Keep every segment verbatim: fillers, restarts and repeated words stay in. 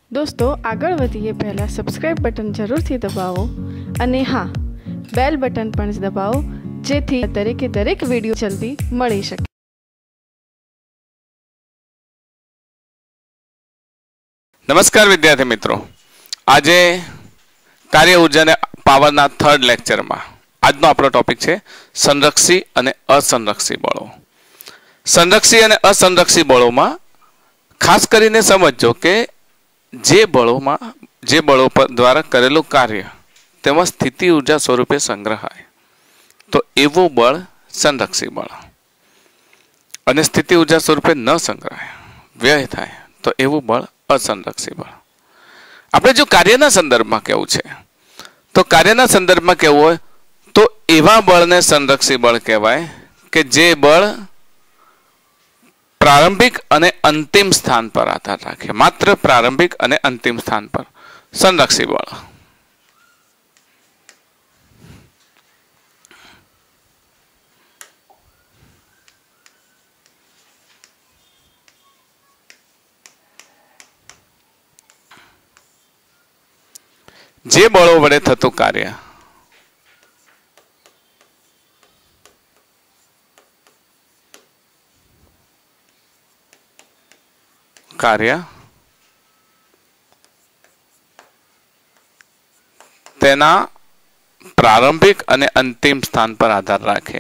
दोस्तों આગળ વધીએ પહેલા સબસ્ક્રાઇબ બટન જરૂરથી દબાવો અને હા બેલ બટન પણ દબાવો જેથી દરેકે દરેક વિડિયો જલ્દી મળી શકે। નમસ્કાર વિદ્યાર્થી મિત્રો, આજે કાર્ય ઉર્જા અને પાવરના થર્ડ લેક્ચરમાં આજનો આપણો ટોપિક છે સંરક્ષી અને અસંરક્ષી બળો। સંરક્ષી અને અસંરક્ષી બળોમાં ખાસ કરીને સમજો કે જે બળોમાં જે બળો પર દ્વારા કરેલું કાર્ય તેમાં સ્થિતિ ઉર્જા સ્વરૂપે સંગ્રહાય તો એવું બળ સંરક્ષી બળ, અને સ્થિતિ ઉર્જા સ્વરૂપે ન સંગ્રહાય વ્યય થાય તો એવું બળ અસંરક્ષી બળ। આપણે જો કાર્યના સંદર્ભમાં કેવું છે તો કાર્યના સંદર્ભમાં કેવું હોય તો એવા બળને સંરક્ષી બળ કહેવાય કે જે બળ પ્રારંભિક અને અંતિમ સ્થાન પર આધાર રાખે, માત્ર પ્રારંભિક અને અંતિમ સ્થાન પર સંરક્ષી બળ। જે બળો વડે થતું કાર્ય કાર્ય તેના પ્રારંભિક અને અંતિમ સ્થાન પર આધાર રાખે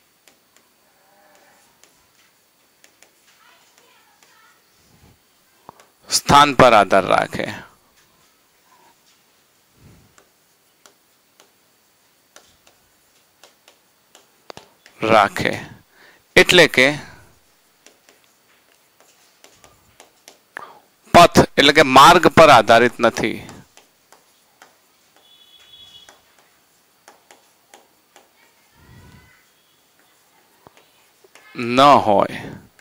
સ્થાન પર આધાર રાખે રાખે એટલે કે પથ એટલે કે માર્ગ પર આધારિત નથી, ન હોય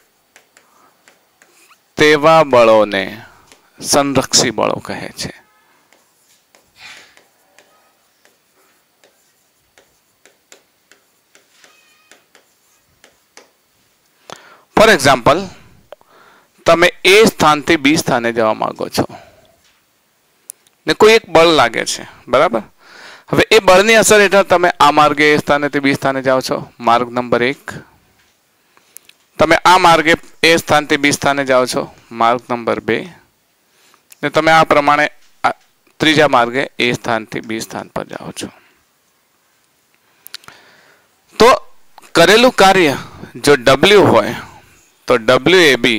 તેવા બળોને સંરક્ષી બળો કહે છે। ફોર એક્ઝામ્પલ, તમે એ સ્થાનથી બી સ્થાને જવા માંગો છો ને કોઈ એક બળ લાગે છે, બરાબર। હવે એ બળની અસર હેઠળ તમે આ માર્ગે એ સ્થાનેથી બી સ્થાને જાઓ છો, માર્ગ નંબર એક। તમે આ માર્ગે એ સ્થાનથી બી સ્થાને જાઓ છો, માર્ગ નંબર બે, ને તમે આ પ્રમાણે ત્રીજા માર્ગે એ સ્થાનથી બી સ્થાન પર જાઓ છો। તો કરેલું કાર્ય જો ડબલ્યુ હોય તો ડબલ્યુ એ બી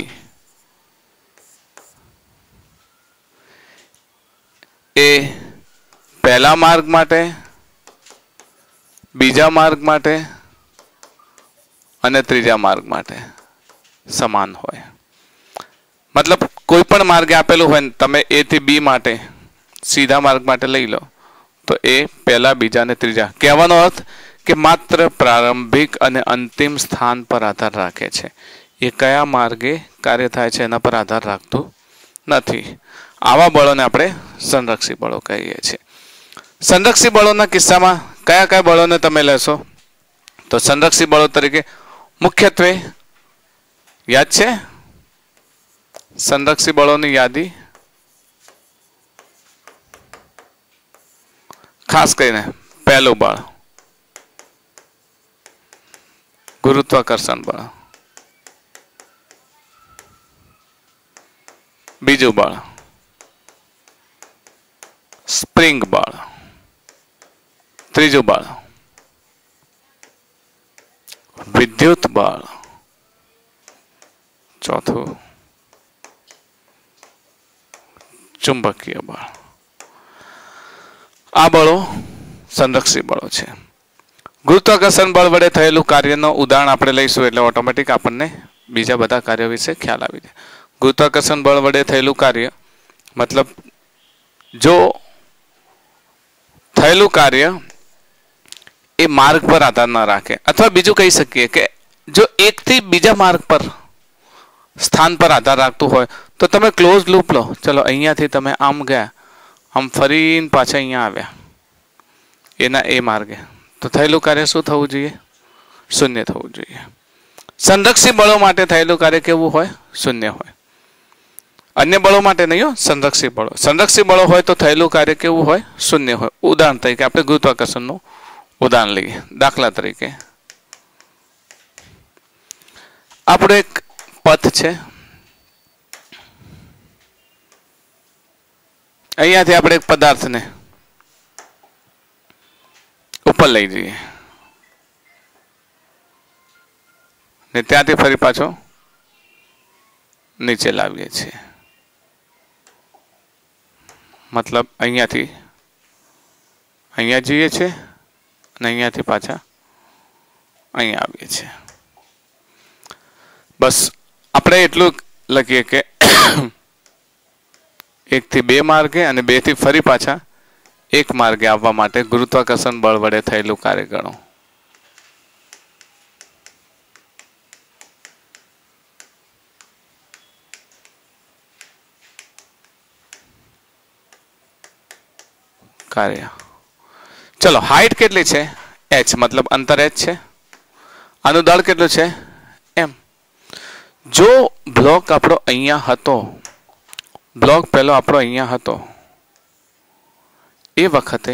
એ પહેલા માર્ગ માટે, બીજા માર્ગ માટે અને ત્રીજા માર્ગ માટે સમાન હોય। મતલબ કોઈ પણ માર્ગે આપેલું હોય ને તમે એ થી બી માટે સીધા માર્ગ માટે લઈ લો તો એ પહેલા, બીજા અને ત્રીજા, કહેવાનો અર્થ કે માત્ર પ્રારંભિક અને અંતિમ સ્થાન પર આધાર રાખે છે, એ કયા માર્ગે કાર્ય થાય છે એના પર આધાર રાખતું નથી। આવા બળોને આપણે સંરક્ષી બળો કહીએ છીએ। સંરક્ષી બળોના કિસ્સામાં કયા કયા બળોને તમે લેશો તો સંરક્ષી બળો તરીકે મુખ્યત્વે યાદ છે સંરક્ષી બળોની યાદી? ખાસ કરીને પહેલું બળ ગુરુત્વાકર્ષણ બળ, બીજું બળ સ્પ્રિંગ બળ, ત્રીજું બળ વિદ્યુત બળ, ચોથું ચુંબકીય બળ। આ બળો સંરક્ષી બળો છે। ગુરુત્વાકર્ષણ બળ વડે થયેલું કાર્યનો ઉદાહરણ આપણે લઈશું એટલે ઓટોમેટિક આપણને બીજા બધા કાર્યો વિશે ખ્યાલ આવી જાય। ગુરુત્વાકર્ષણ બળ વડે થયેલું કાર્ય મતલબ જો થયેલું કાર્ય એ માર્ગ પર આધાર ન રાખે, અથવા બીજું કહી શકીએ કે જો એકથી બીજા માર્ગ પર સ્થાન પર આધાર રાખતું હોય તો તમે ક્લોઝ લૂપ લો, ચલો અહીંયાથી તમે આમ ગયા, આમ ફરીને પાછા અહીંયા આવ્યા એના એ માર્ગે, તો થયેલું કાર્ય શું થવું જોઈએ? શૂન્ય થવું જોઈએ। સંરક્ષી બળો માટે થયેલું કાર્ય કેવું હોય? શૂન્ય હોય। अन्य बळो माटे नहीं हो, संरक्षी बळो। संरक्षी बळो होय तो थयेलुं कार्य केवुं होय? शून्य होय। उदाहरण तरीके आपणे गुरुत्वाकर्षणनुं उदाहरण लईए। दाखला तरीके આપણો એક પથ છે, અહીંયાથી આપણે એક પદાર્થને ઉપર લઈ જઈએ ને ત્યાંથી ફરી પાછો નીચે લાવીએ છીએ। મતલબ અહીંયાથી અહીંયા જઈએ છીએ અને અહીંયાથી પાછા અહીંયા આવીએ છીએ। बस આપણે એટલું લખીએ કે એક થી બે માર્ગે અને બે થી ફરી પાછા એક માર્ગે આવવા માટે ગુરુત્વાકર્ષણ બળ વડે થયેલું કાર્ય ગણો। કાર્ય ચલો હાઈટ કેટલી છે? h मतलब અંતર h છે। આનું દળ કેટલું છે? m। जो ब्लॉक आपणो अहींया हतो, ब्लॉक पहलो आपणो अहींया हतो, ए वखते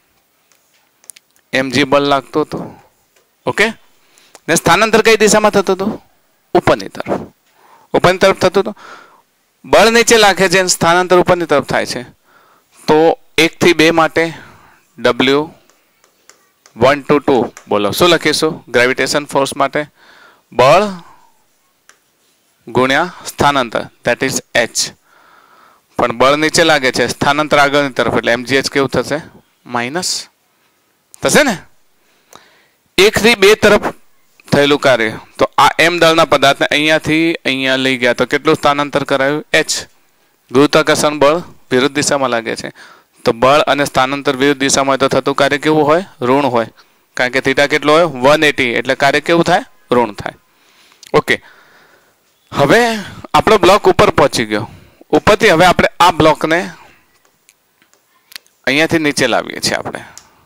mg बल लागतो तो। ओके ने स्थानांतर कई दिशामां थतो तो? उपरनी तरफ। उपरनी तरफ थतो तो बल नीचे लागे छे, स्थानांतर उपरनी तरफ थाय छे, तो एक थी बे माटे w वन टू टू बोलो शुं लखीशुं? ग्रेविटेशन फोर्स माटे बल गुण्या स्थानांतर दैट इज h। पण बल नीचे लागे छे, स्थानांतर आगळनी तरफ એટલે mgh केवुं थशे? माइनस थशे ने। एक थी बे तरफ थयेलुं कार्य, तो आ m दळना पदार्थने અહીંયાથી અહીંયા લઈ ગયા તો કેટલું સ્થાનાંતર કરાયું? h। ગુરુત્વાકર્ષણ બળ વિરુદ્ધ દિશામાં લાગે છે, તો બળ અને સ્થાનાંતર વિરુદ્ધ દિશામાં હોય તો થતું કાર્ય કેવું હોય? ઋણ હોય, કારણ કે થીટા કેટલો હોય? वन एटी, એટલે કાર્ય કેવું થાય? ઋણ થાય। ઓકે હવે આપણો બ્લોક ઉપર પહોંચી ગયો। ઉપરથી હવે આપણે આ બ્લોકને અહીંયાથી નીચે લાવીએ છીએ। આપણે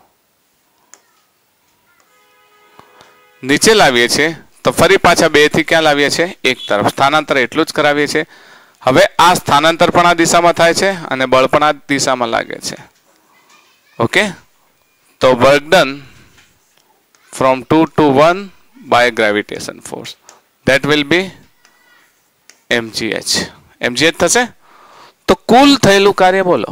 નીચે લાવીએ છીએ તો ફરી પાછા બે થી ક્યાં લાવીએ છીએ? એક તરફ। સ્થાનાંતર એટલું જ કરાવીએ છીએ। હવે આ સ્થાનાંતર પણ આ દિશામાં થાય છે અને બળ પણ આ દિશામાં લાગે છે। ઓકે તો work done from two to one by gravitation force that will be mgh। mgh થશે તો કુલ થયેલું કાર્ય બોલો।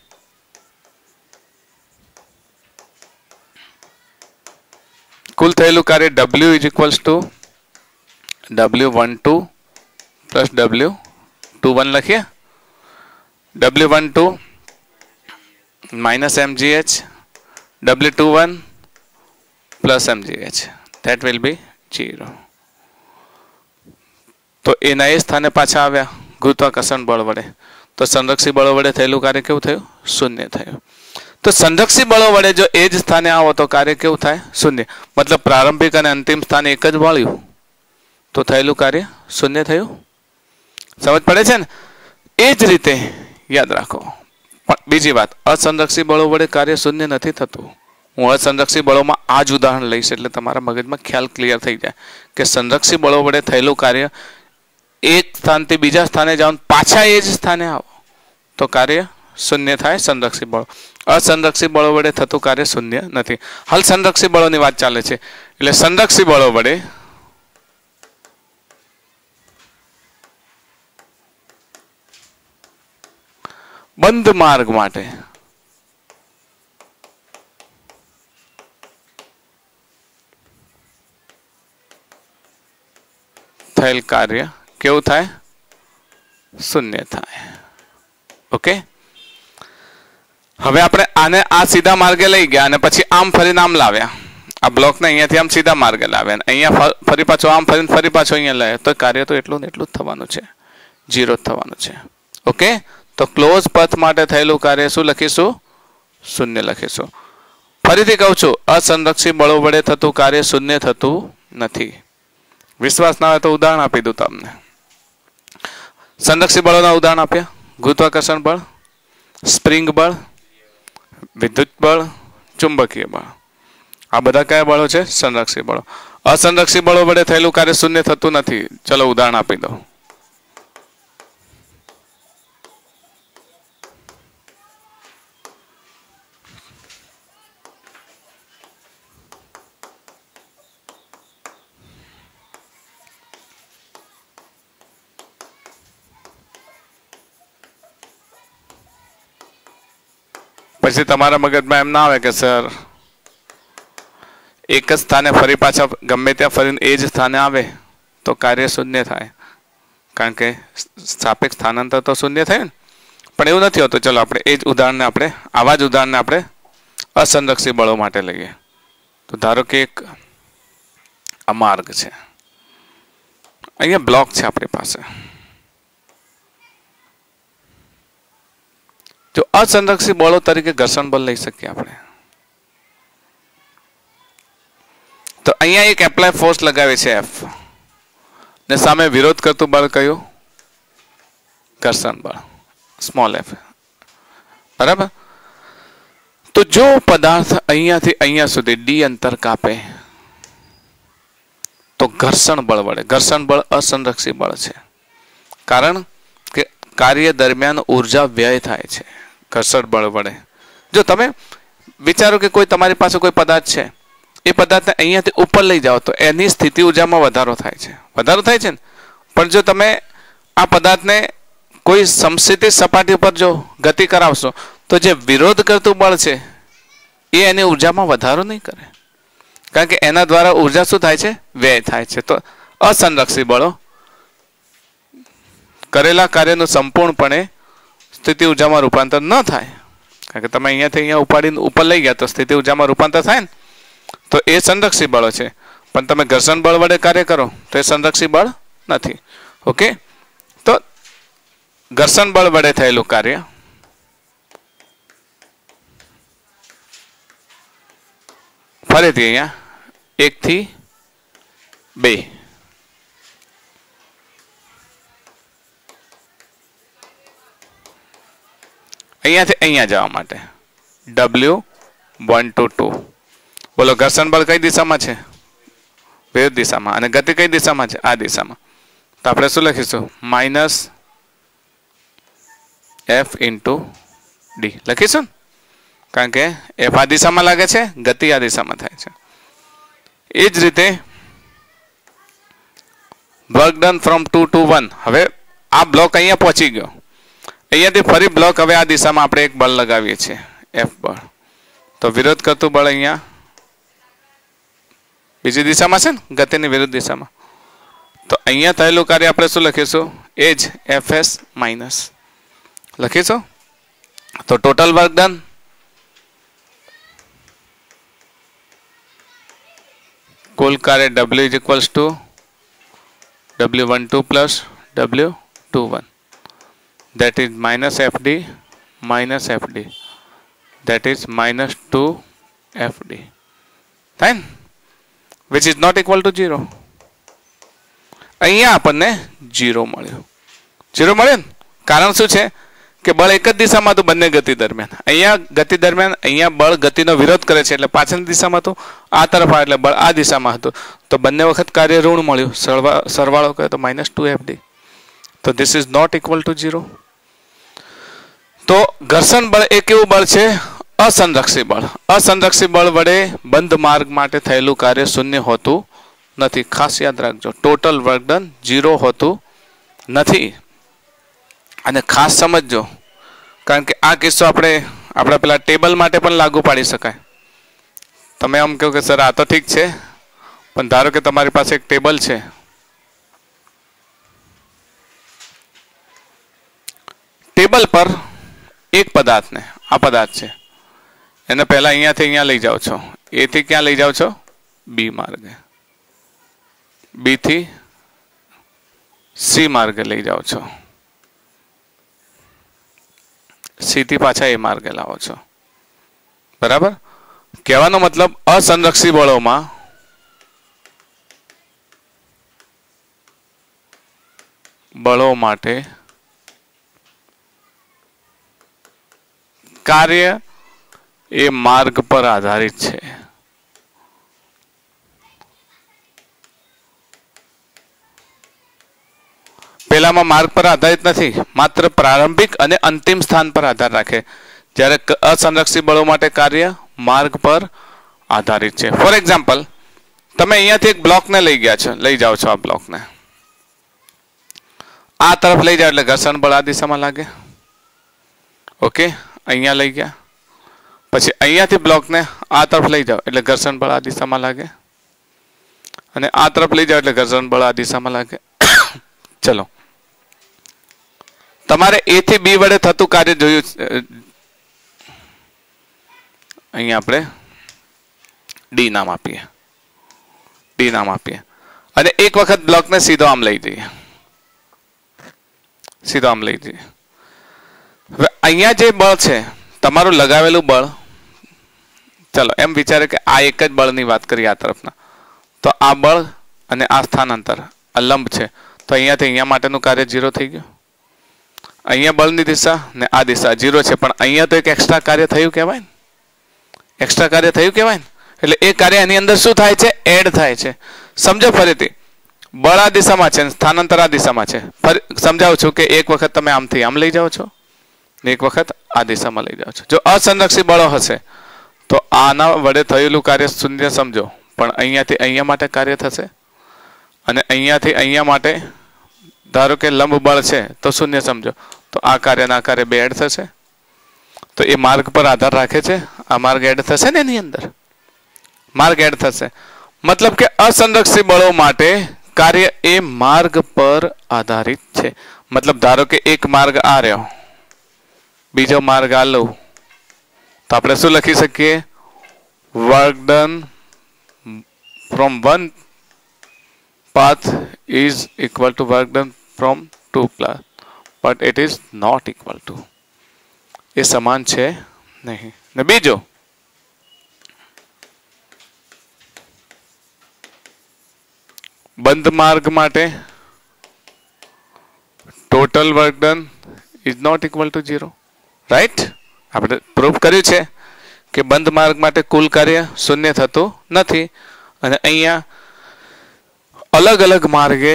कुल थयेलुं कार्य w is equals to w one two plus w two one लखीए। w one two minus mgh, w two one plus mgh that will be zero. तो एना ए स्थाने पाछा आव्या गुरुत्वाकर्षण बळ वडे, तो संरक्षी बळ वडे थयेलुं कार्य केवुं थयुं? शून्य थयुं। तो संरक्षी बळो वडे जो एज स्थाने आवो तो कार्य केवुं थाय? शून्य। मतलब प्रारंभिक अने अंतिम स्थाने एक ज वळ्युं तो थयेलुं कार्य शून्य थयुं। समझ पड़े छे ने? ए ज रीते याद राखो। बीजी बात, असंरक्षी बळो वडे कार्य शून्य नथी थतुं। हूँ असंरक्षी बळोमां आ ज उदाहरण लईश એટલે તમારા મગજમાં ખ્યાલ ક્લિયર થઈ જાય કે સંરક્ષી બળો વડે થયેલું કાર્ય એક સ્થાનથી બીજા સ્થાને જાઓ પાછા એ જ સ્થાને આવો તો કાર્ય शून्य थाय संरक्षी बळो। असंरक्षी बळो वडे थतुं कार्य शून्य नथी। हाल संरक्षी बळोनी वात चाले छे એટલે संरक्षी बळो वडे बंध मार्ग माटे थयेल कार्य केवुं थाय? शून्य थाय। ओके હવે આપણે આને આ સીધા માર્ગે લઈ ગયા અને પછી આમ ફરીને આમ લાવ્યા। આ બ્લોકને અહીંયાથી આમ સીધા માર્ગે લાવ્યા અને અહીંયા ફરી પાછો આમ ફરીને ફરી પાછો અહીંયા લાવ્યા તો કાર્ય તો એટલું ને એટલું જ થવાનું છે, ઝીરો જ થવાનું છે। ઓકે તો ક્લોઝ પથ માટે થયેલું કાર્ય શું લખીશું? શૂન્ય લખીશું। ફરીથી કહું છું, અસંરક્ષી બળો વડે થતું કાર્ય શૂન્ય થતું નથી। વિશ્વાસ ના હોય તો ઉદાહરણ આપી દઉં તમને। સંરક્ષી બળોના ઉદાહરણ આપ્યા, ગુરુત્વાકર્ષણ બળ, સ્પ્રિંગ બળ, विद्युत बल, चुंबकीय बल। आ बधा क्या बळो छे? संरक्षी बळो। असंरक्षी बळो वडे थयेलुं कार्य शून्य थतुं नथी। चलो उदाहरण आपी दो। પછી તમારા મગજમાં એમ ના આવે કે સર એક જ સ્થાને ફરી પાછા ગમે ત્યાં ફરીને એ જ સ્થાને આવે તો કાર્ય શૂન્ય થાય, કારણ કે સાપેક્ષ સ્થાનાંતર તો શૂન્ય થયું ને. પણ એવું નથી હોતું. ચલો આપણે એ જ ઉદાહરણને આપણે આવા જ ઉદાહરણને આપણે અસંરક્ષી બળો માટે લઈએ. તો ધારો કે એક આ માર્ગ છે, અહીંયા બ્લોક છે આપણી પાસે. જો અસંરક્ષી બળો તરીકે ઘર્ષણ બળ લઈ શકીએ આપણે. તો અહીંયા એક એપ્લાય ફોર્સ લગાવે છે એફ, ને સામે વિરોધ કરતું બળ કયું? ઘર્ષણ બળ સ્મોલ એફ. બરાબર. તો જો પદાર્થ અહીંયાથી અહીંયા સુધી ડી અંતર કાપે તો ઘર્ષણ બળ વડે, ઘર્ષણ બળ અસંરક્ષી બળ છે, કારણ કે કાર્ય દરમિયાન ઉર્જા વ્યય થાય છે ઘર્ષણ બળ વડે. જો તમે વિચારો કે કોઈ તમારી પાસે કોઈ પદાર્થ છે, એ પદાર્થને અહીંયાથી ઉપર લઈ જાઓ તો એની સ્થિતિ ઉર્જામાં વધારો થાય છે, વધારો થાય છે ને. પણ જો તમે આ પદાર્થને કોઈ સમસ્થિતિ સપાટી પર જો ગતિ કરાવશો તો જે વિરોધ કરતું બળ છે એ એની ઉર્જામાં વધારો નહીં કરે, કારણ કે એના દ્વારા ઉર્જા શું થાય છે? વ્યય થાય છે. તો અસંરક્ષી બળો કરેલા કાર્યનું સંપૂર્ણપણે સ્થિતિ ઉર્જામાં રૂપાંતર ન થાય, કારણ કે તમે અહીંયાથી અહીંયા ઉપાડીને ઉપર લઈ ગયા તો સ્થિતિ ઉર્જામાં રૂપાંતર થાય ને. તો એ સંરક્ષી બળો છે. પણ તમે ઘર્ષણ બળ વડે કાર્ય કરો તો એ સંરક્ષી બળ નથી. ઓકે. તો ઘર્ષણ બળ વડે થયેલું કાર્ય ફરીથી અહીંયા એક થી બે, અહીંયાથી અહીંયા જવા માટે ડબલ્યુ વન ટુ ટુ. બોલો ઘર્ષણ બળ કઈ દિશામાં છે? વિરુદ્ધ દિશામાં. અને ગતિ કઈ દિશામાં છે? આ દિશામાં. તો આપણે શું લખીશું? માઇનસ એફ ઇન્ટુ ડી લખીશું, કારણ કે એફ આ દિશામાં લાગે છે, ગતિ આ દિશામાં થાય છે. એ જ રીતે work done from two to one. હવે આ બ્લોક અહીંયા પહોંચી ગયો, અહીંયાથી ફરી બ્લોક હવે આ દિશામાં આપણે એક બળ લગાવીએ છીએ એફ બળ. તો વિરોધ કરતું બળ અહીંયા બીજી દિશામાં છે ને, ગતિની વિરુદ્ધ દિશામાં. તો અહીંયા થયેલું કાર્ય આપણે શું લખીશું? એ જ એફ એસ માઇનસ લખીશું. તો ટોટલ વર્ક ડન કુલ કાર્ય W is equals to W one two plus W two one, that is minus F D minus F D, that is minus two F D, fine, which is not equal to zero. અહીંયા આપણને zero મળ્યો. Zero મળ્યો ને કારણ શું છે કે બળ એક જ દિશામાં હતું બંને ગતિ દરમિયાન. અહીંયા ગતિ દરમિયાન અહીંયા બળ ગતિનો વિરોધ કરે છે, એટલે પાછળની દિશામાં હતું, આ તરફ આવે એટલે બળ આ દિશામાં હતું. તો બંને વખત કાર્ય ઋણ મળ્યું, સરવાળો કરે તો માઇનસ ટુ એફ ડી. તો this is not equal to zero. તો ઘર્ષણ બળ એ કેવું બળ છે? અસંરક્ષી બળ. અસંરક્ષી બળ વડે બંધ માર્ગ માટે થયેલું કાર્ય શૂન્ય હોતું નથી. ખાસ યાદ રાખજો, ટોટલ વર્ક ડન ઝીરો હોતું નથી. અને ખાસ સમજજો, કારણ કે આ કિસ્સો આપણે આપણા પેલા ટેબલ માટે પણ લાગુ પાડી શકાય. તમે આમ કહો કે સર આ તો ઠીક છે, પણ ધારો કે તમારી પાસે એક ટેબલ છે, ટેબલ પર એક પદાર્થને, આ પદાર્થ છે, એને પહેલા અહીંયાથી અહીંયા લઈ જાઓ છો, એ થી ક્યાં લઈ જાઓ છો? બી માર્ગે. બી થી સી માર્ગે લઈ જાઓ છો, સી થી પાછા એ માર્ગે લાવો છો. બરાબર. કહેવાનો મતલબ અસંરક્ષી બળોમાં બળો માટે કાર્ય એ માર્ગ પર આધારિત છે. પેલામાં માર્ગ પર આધારિત નથી, માત્ર પ્રારંભિક અને અંતિમ સ્થાન પર આધાર રાખે, જ્યારે અસંરક્ષી બળો માટે કાર્ય માર્ગ પર આધારિત છે. ફોર એક્ઝામ્પલ, તમે અહીંયાથી એક બ્લોકને લઈ ગયા છો, લઈ જાઓ છો, આ બ્લોકને આ તરફ લઈ જાઓ એટલે ઘર્ષણ બળ આ દિશામાં લાગે. ઓકે, અહીંયા લઈ ગયા. પછી અહીંયાથી બ્લોકને આ તરફ લઈ જાઓ એટલે ઘર્ષણ બળ આ દિશામાં લાગે, અને આ તરફ લઈ જાઓ એટલે ઘર્ષણ બળ આ દિશામાં લાગે. ચલો, તમારે એ થી બી વડે થતું કાર્ય જોયું. અહીંયા આપણે ડી નામ આપીએ, ડી નામ આપીએ અને એક વખત બ્લોકને સીધો આમ લઈ જઈએ, સીધો આમ લઈ જઈએ. હવે અહીંયા જે બળ છે તમારું લગાવેલું બળ, ચલો એમ વિચારે કે આ એક જ બળની વાત કરીએ આ તરફના, તો આ બળ અને આ સ્થાનાંતર આ લંબ છે, તો અહીંયાથી અહીંયા માટેનું કાર્ય ઝીરો થઈ ગયું. અહીંયા બળની દિશા ને આ દિશા ઝીરો છે, પણ અહીંયા તો એક એક્સ્ટ્રા કાર્ય થયું કહેવાય ને, એક્સ્ટ્રા કાર્ય થયું કહેવાય ને. એટલે એ કાર્ય એની અંદર શું થાય છે? એડ થાય છે. સમજો ફરીથી, બળ આ દિશામાં છે, સ્થાનાંતર આ દિશામાં છે. ફરી સમજાવું છું કે એક વખત તમે આમથી આમ લઈ જાઓ છો ને એક વખત આ દિશામાં લઈ જાઓ છો. જો અસંરક્ષી બળો હશે તો આના વડે થયેલું કાર્ય શૂન્ય સમજો, પણ અહીંયાથી અહીંયા માટે કાર્ય થશે અને અહીંયાથી અહીંયા માટે ધારો કે લંબ બળ છે તો શૂન્ય સમજો, તો આ કાર્યના કાર્ય બે એડ થશે. તો એ માર્ગ પર આધાર રાખે છે, આ માર્ગ એડ થશે ને એની અંદર માર્ગ એડ થશે. મતલબ કે અસંરક્ષી બળો માટે કાર્ય એ માર્ગ પર આધારિત છે. મતલબ ધારો કે એક માર્ગ આ રહ્યો, બીજો માર્ગ આ લઉં, તો આપણે શું લખી શકીએ? Work done from one path is equal to work done from two path, but it is not equal to. એ સમાન છે નહીં. ને બીજો, બંધ માર્ગ માટે total work done is not equal to zero, right? આપણે પ્રૂફ કર્યું છે કે બંધ માર્ગ માટે કુલ કાર્ય શૂન્ય થતું નથી, અને અહીંયા અલગ અલગ માર્ગે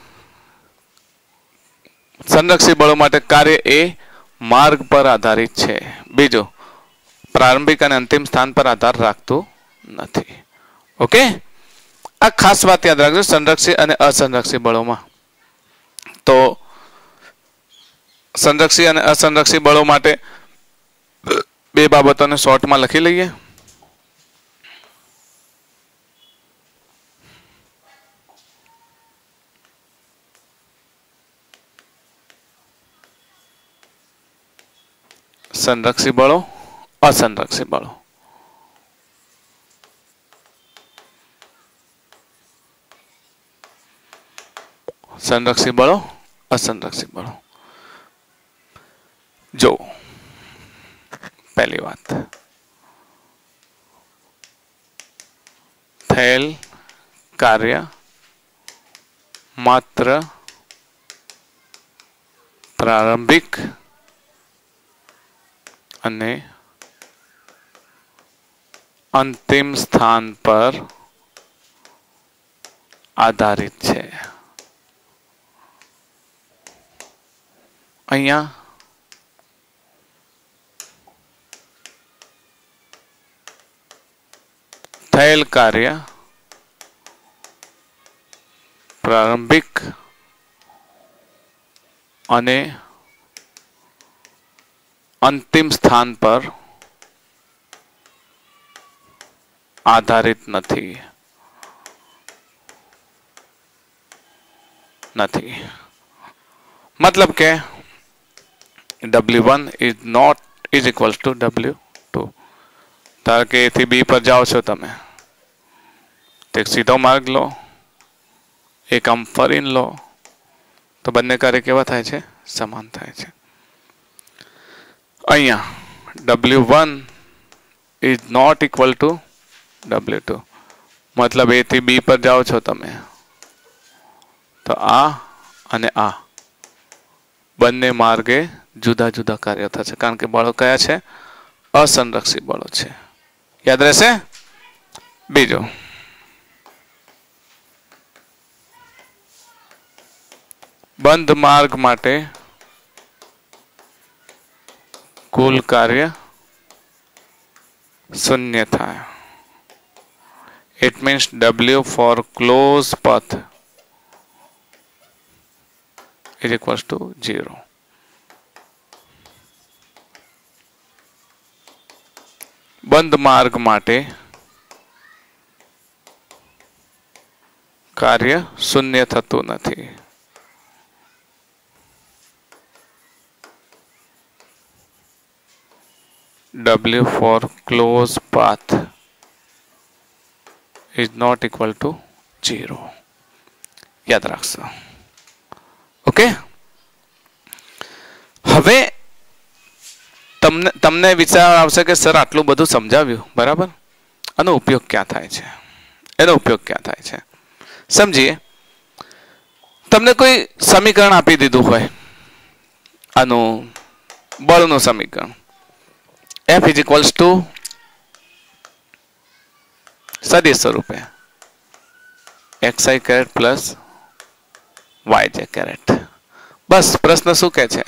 સંરક્ષી બળો માટે કાર્ય એ માર્ગ પર આધારિત છે. બીજું, પ્રારંભિક અને અંતિમ સ્થાન પર આધાર રાખતું નથી. ઓકે, આ ખાસ વાત યાદ રાખજો સંરક્ષી અને અસંરક્ષી બળોમાં. તો સંરક્ષી અને અસંરક્ષી બળો માટે બે બાબતોને શોર્ટમાં લખી લઈએ. સંરક્ષી બળો, અસંરક્ષી બળો. સંરક્ષી બળો, અસંરક્ષી બળો. જો પહેલી વાત, થયેલ કાર્ય માત્ર પ્રારંભિક અને અંતિમ સ્થાન પર આધારિત છે. અહીંયા થયેલ કાર્ય પ્રારંભિક અને અંતિમ સ્થાન પર આધારિત નથી નથી મતલબ કે W one is not is equal to W two. ધારો કે એથી બી પર જાઓ છો તમે, તો એક સીધો માર્ગ લો, એક આમ ફરીને લો, તો બંને કાર્ય કેવા થાય છે? સમાન થાય છે. અહીંયા W one is not equal to W two, મતલબ એ થી બી પર જાઓ છો તમે, તો આ અને આ બંને માર્ગે જુદા જુદા કાર્ય થશે, કારણ કે બળો કયા છે? અસંરક્ષી બળો છે. યાદ રહેશે? બીજો, બંધ માર્ગ માટે કુલ કાર્ય શૂન્ય થાય. It means W for closed path is equals to zero. બંધ માર્ગ માટે કાર્ય શૂન્ય થતું નથી. W for closed path is not equal to zero. યાદ રાખશો. ઓકે, હવે તમને તમને વિચાર આવશે કે સર આટલું બધું સમજાવ્યું, બરાબર, આનો ઉપયોગ ક્યાં થાય છે? એનો ઉપયોગ ક્યાં થાય છે સમજીએ. તમને કોઈ સમીકરણ આપી દીધું હોય, આનું બળનું સમીકરણ, F is equals to સદિશ સ્વરૂપે xi caret plus yj caret. બસ પ્રશ્ન શું કહે છે?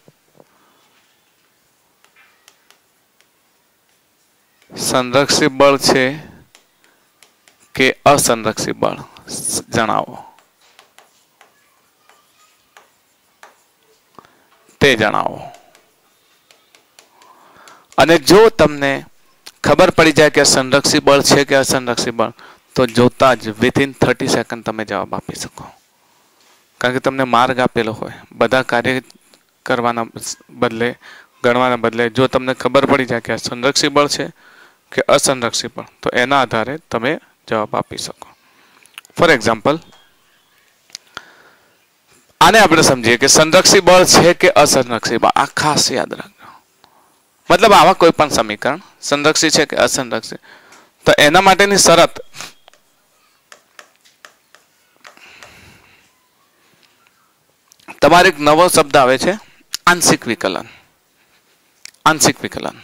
સંરક્ષિત બળ છે કે અસંરક્ષિત બળ જણાવો, તે જણાવો. અને જો તમને ખબર પડી જાય કે સંરક્ષિત બળ છે કે અસંરક્ષિત બળ, તો જોતા જ વિથિન થર્ટી સેકન્ડ તમે જવાબ આપી શકો. કારણ કે તમને માર્ગ આપેલો હોય, બધા કાર્ય કરવાના બદલે, ગણવાના બદલે, જો તમને ખબર પડી જાય કે આ સંરક્ષિત બળ છે કે અસંરક્ષિત બળ, તો એના આધારે તમે જવાબ આપી શકો. ફોર એક્ઝામ્પલ, આને આપણે સમજીએ કે સંરક્ષિત બળ છે કે અસંરક્ષિત બળ. આ ખાસ યાદ રાખજો. મતલબ આવા કોઈ પણ સમીકરણ સંરક્ષિત છે કે અસંરક્ષિત, તો એના માટેની શરત તમારે એક નવો શબ્દ આવે છે, આંશિક વિકલન. આંશિક વિકલન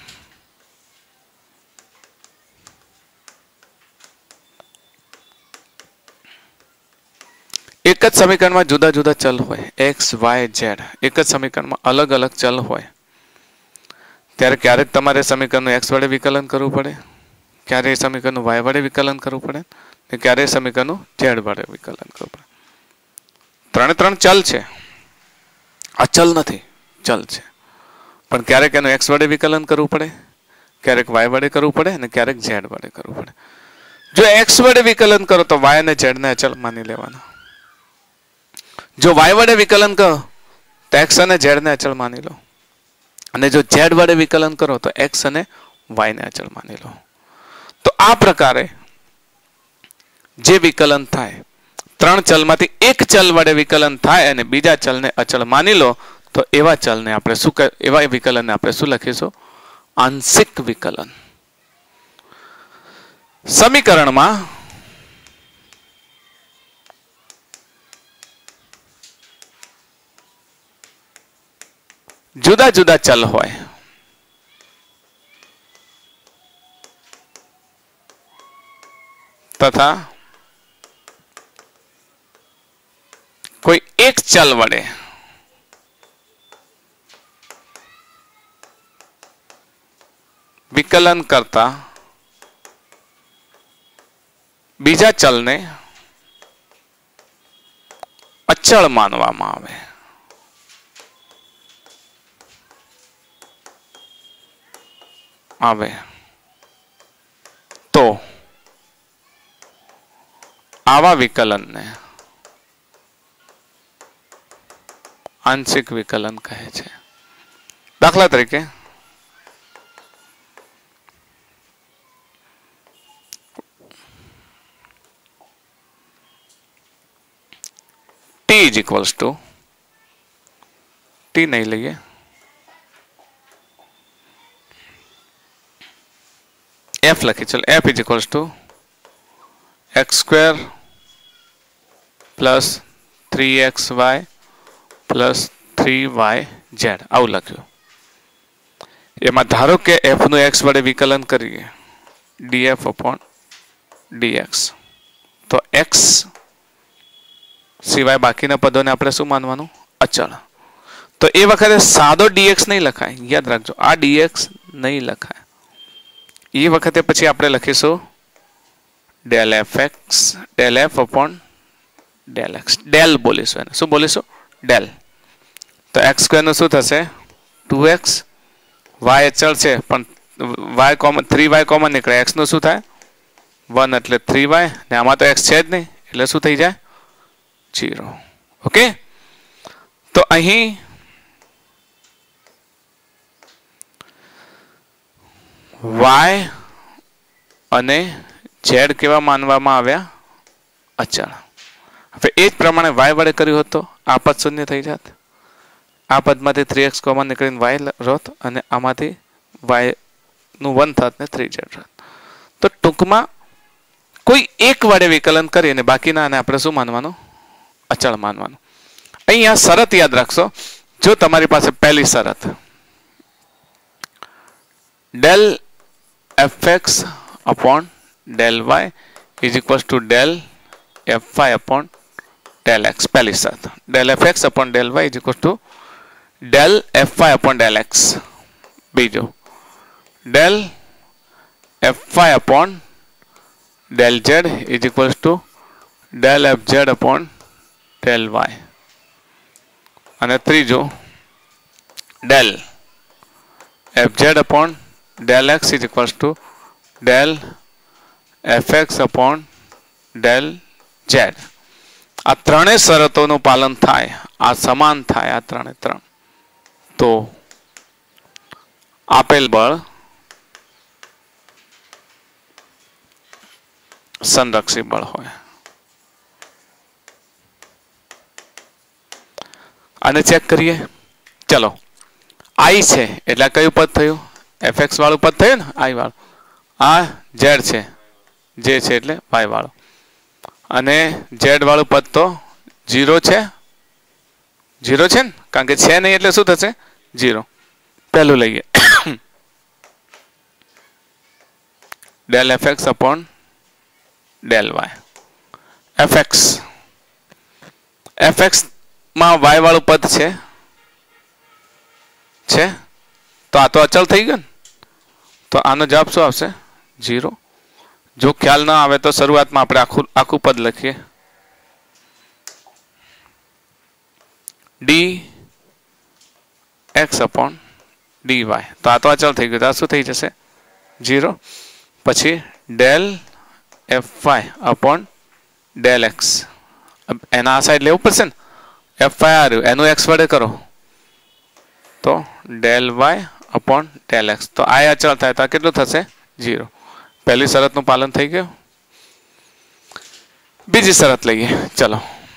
એક જ સમીકરણમાં જુદા જુદા ચલ હોય, એક્સ વાય ઝેડ, એક જ સમીકરણમાં અલગ અલગ ચલ હોય, ત્યારે ક્યારેક તમારે સમીકરણનું એક્સ વડે વિકલન કરવું પડે, ક્યારે સમીકરણનું વાય વડે વિકલન કરવું પડે, ને ક્યારે સમીકરણનું ઝેડ વડે વિકલન કરવું પડે. ત્રણે ત્રણ ચલ છે, અચલ નથી, ચલ છે. પણ ક્યારેક એનું એક્સ વડે વિકલન કરવું પડે, ક્યારેક વાય વડે કરવું પડે, અને ક્યારેક ઝેડ વડે કરવું પડે. જો એક્સ વડે વિકલન કરો તો વાય અને ઝેડ ને અચલ માની લેવાના. જો વાય વડે વિકલન કરો તો એક્સ અને ઝેડ ને અચળ માની લો, અને જો ઝેડ વડે વિકલન કરો તો એક્સ અને વાય ને અચળ માની લો. તો આ પ્રકારે જે વિકલન થાય, ત્રણ ચલમાંથી એક ચલ વડે વિકલન થાય અને બીજા ચલને અચળ માની લો, તો એવા ચલને આપણે શું, એવા વિકલનને આપણે શું લખીશું? આંશિક વિકલન. સમીકરણમાં જુદા જુદા ચલ હોય, તથા કોઈ એક ચલ વડે વિકલન કરતા બીજા ચલને અચળ માનવામાં આવે. આવે તો આવા વિકલનને આંશિક વિકલન કહે છે. દાખલા તરીકે t is equals to, t नहीं लगे, f लखी, चल f is equals to x square plus three x y plus three y z આવું લખ્યું. એમાં ધારો કે f નું x વડે વિકલન કરીએ, df upon dx, તો x સિવાય બાકીના પદોને આપણે શું માનવાનું? અચળ. તો એ વખતે સાદો dx નહીં લખાય, યાદ રાખજો, આ dx નહીં લખાય. એ વખતે પછી આપણે લખીશું del f x, del f upon del x. Del બોલીશું એને. શું બોલીશું? ડેલ. તો એક્સ સ્ક્વેર નું શું થશે? Two x. વાય અચળ છે પણ y common three y common નીકળે એક્સનું શું થાય વન એટલે થ્રી વાય ને આમાં તો એક્સ છે જ નહીં એટલે શું થઈ જાય જીરો. ઓકે, તો અહીં વાય અને ઝેડ કેવા માનવામાં આવ્યા અચળ. હવે એ જ પ્રમાણે વાય વડે કર્યું હોત તો આ પદ શૂન્ય થઈ જાત, આ પદમાંથી થ્રી એક્સ કોમન નીકળીને વાય રોત અને આમાંથી વાયનું વન થાત ને થ્રી ઝેડ રોત. તો ટૂંકમાં કોઈ એક વડે વિકલન કરીને બાકીના આને આપણે શું માનવાનું અચળ માનવાનું. અહીંયા શરત યાદ રાખશો, જો તમારી પાસે પહેલી શરત del f x upon del y is equals to del f y upon del x, પહેલી શરત del f x upon del y is equals to del f y upon del x. બીજો del f y upon del z is equals to del f z upon del y. અને ત્રીજો del f z upon del x is equals to del f x upon del z. આ ત્રણેય શરતોનું પાલન થાય, આ સમાન થાય આ ત્રણે ત્રણ, તો આપેલ બળ સંરક્ષી બળ હોય. આને ચેક કરીએ. ચલો, આઈ છે એટલે કયું પદ થયું એફ એક્સ વાળું પદ થયું ને આઈ વાળું. આ ઝેડ છે, જે છે એટલે વાય વાળું, અને ઝેડ વાળું પદ તો જીરો છે, જીરો છે ને, કારણ કે છે નહીં એટલે શું થશે જીરો. પહેલું લઈએ del f x upon del y. F x f x માં વાય વાળું પદ છે છે તો આ તો અચળ થઈ ગયો ને, તો આનો જવાબ શું આવશે જીરો. જો ખ્યાલ ના આવે તો શરૂઆતમાં આપણે આખું આખું પદ લખીએ d x upon d y, તો આ તો અચળ થઈ ગયું, તો આ શું થઈ જશે જીરો. પછી del f y upon del x, એના આ સાઈડ લેવું પડશે ને, એફ વાય આવ્યું એનું એક્સ વડે કરો તો del y upon del x, તો આ અચળ થાય તો આ કેટલું થશે જીરો. પહેલી શરતનું પાલન થઈ ગયું. બીજી શરત લઈએ. ચલો,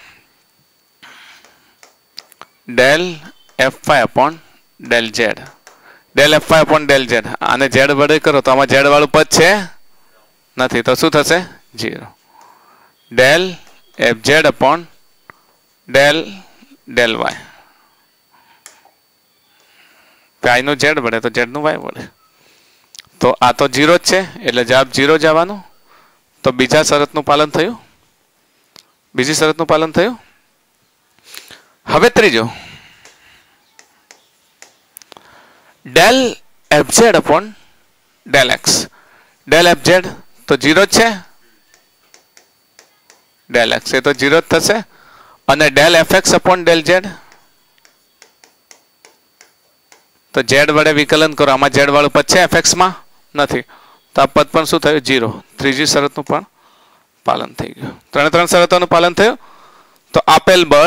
del f y upon del z, del f y upon del z, આને ઝેડ વડે કરો તો આમાં ઝેડ વાળું પદ છે નથી, તો શું થશે zero. Del f z upon del del y, i નું ઝેડ વડે તો ઝેડ નું વાય વડે, તો આ તો જીરો જ છે એટલે જવાબ જીરો જ આવવાનો. તો બીજા શરતનું પાલન થયું, બીજી શરતનું પાલન થયું. હવે ત્રીજો del f z upon del x, del f z તો જીરો જ છે, ડેલ એક્સ એ તો જીરો જ થશે. અને del f x upon del z, તો ઝેડ વડે વિકલન કરો, આમાં ઝેડ વાળું પદ છે એફ એક્સ માં નથી, તો આ પદ પણ શું થયું જીરો. ત્રીજી શરતનું પણ પાલન થઈ ગયું. ત્રણે ત્રણ શરતોનું પાલન થયું. તો આપેલ બળ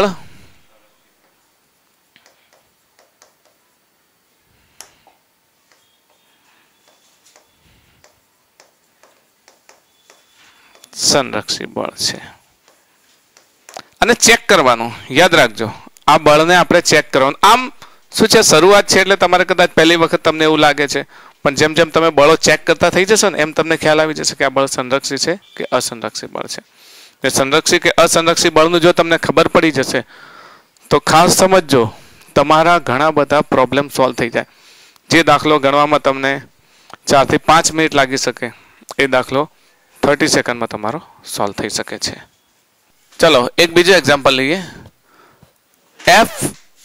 સંરક્ષી બળ છે. અને ચેક કરવાનું યાદ રાખજો, આ બળને આપણે ચેક કરવાનું. આમ શું છે શરૂઆત છે એટલે તમારે કદાચ પહેલી વખત તમને એવું લાગે છે, પણ જેમ જેમ તમે બળો ચેક કરતા થઈ જશો ને એમ તમને ખ્યાલ આવી જશે કે આ બળ સંરક્ષી છે કે અસંરક્ષી બળ છે. એ સંરક્ષી કે અસંરક્ષી બળનું જો તમને ખબર પડી જશે તો ખાસ સમજજો, તમારા ઘણા બધા પ્રોબ્લેમ સોલ્વ થઈ જાય. જે દાખલો ગણવામાં તમને ચારથી પાંચ મિનિટ લાગી શકે એ દાખલો થર્ટી સેકન્ડમાં તમારો સોલ્વ થઈ શકે છે. ચલો એક બીજું એક્ઝામ્પલ લઈએ. એફ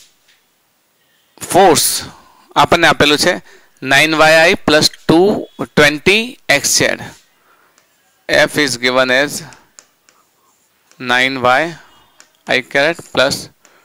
ફોર્સ આપણને આપેલું છે nine y i plus two twenty x z. F is given as nine y i caret plus